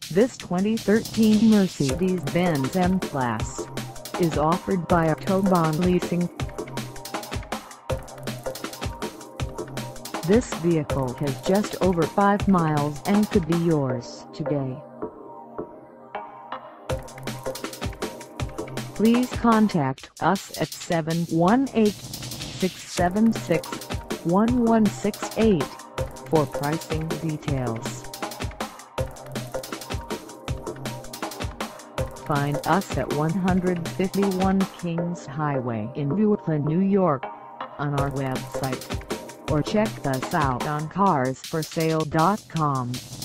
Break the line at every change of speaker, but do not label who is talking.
This 2013 Mercedes-Benz M-Class is offered by Autobahn Leasing. This vehicle has just over 5 miles and could be yours today. Please contact us at 718-676-1168 for pricing details. Find us at 151 Kings Highway in Brooklyn, New York, on our website, or check us out on carsforsale.com.